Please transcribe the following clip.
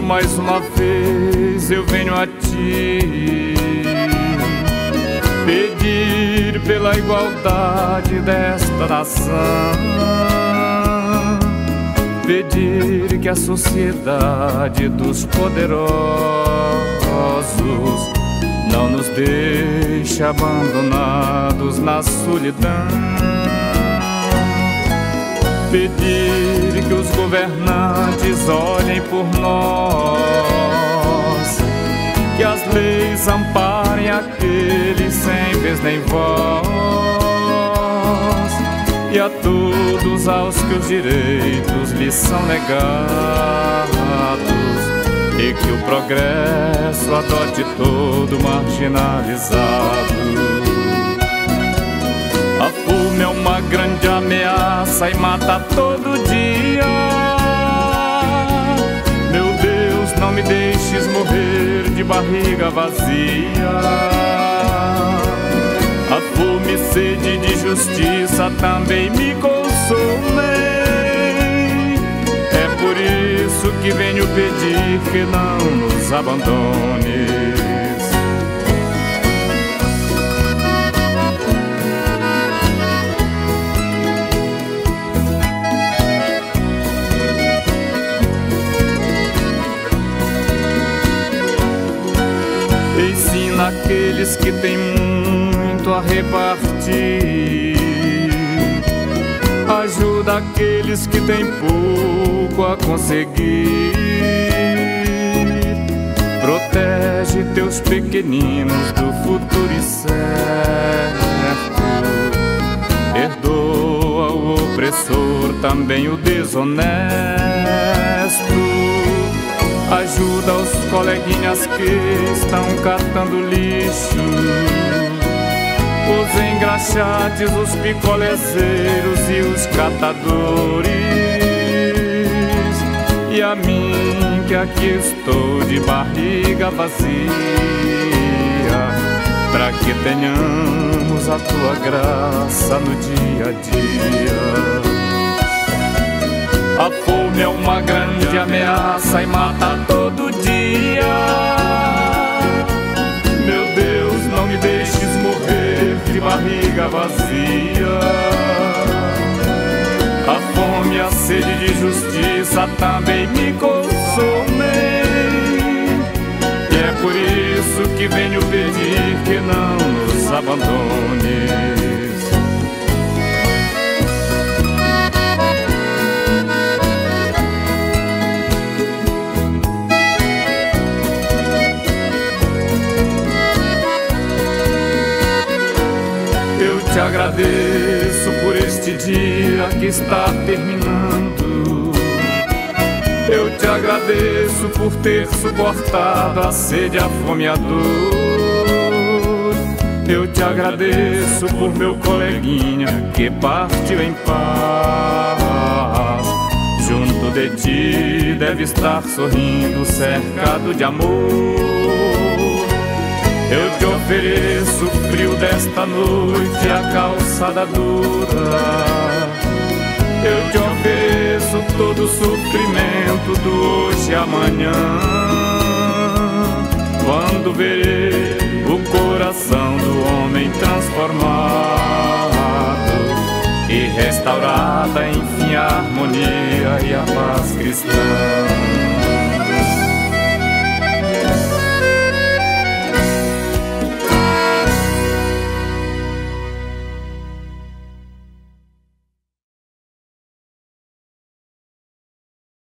mais uma vez eu venho a ti pedir pela igualdade desta nação, pedir que a sociedade dos poderosos não nos deixe abandonados na solidão, pedir que os governantes olhem por nós, que as leis amparem aqueles sem vez nem voz, e a todos aos que os direitos lhes são negados, e que o progresso adote todo marginalizado. A fome é uma grande ameaça e mata todo dia. Meu Deus, não me deixes morrer de barriga vazia. A fome e sede de justiça também me consomem. É por isso que venho pedir que não nos abandones. Ensina aqueles que têm muito a repartir, ajuda aqueles que têm pouco a conseguir, protege teus pequeninos do futuro incerto, perdoa o opressor, também o desonesto, ajuda os coleguinhas que estão catando lixo, os engraxates, os picolezeiros e os catadores, e a mim que aqui estou de barriga vazia, para que tenhamos a tua graça no dia a dia. A fome é uma grande ameaça e mata todo dia. Meu Deus, não me deixes morrer de barriga vazia. A fome e a sede de justiça também me consomem. E é por isso que venho pedir que não nos abandones. Te agradeço por este dia que está terminando. Eu te agradeço por ter suportado a sede, a fome e a dor. Eu te agradeço por meu coleguinha que partiu em paz. Junto de ti deve estar sorrindo, cercado de amor. Eu te ofereço o frio desta noite, a calçada dura. Eu te ofereço todo o sofrimento do hoje e amanhã. Quando verei o coração do homem transformado e restaurada, enfim, a harmonia e a paz cristã.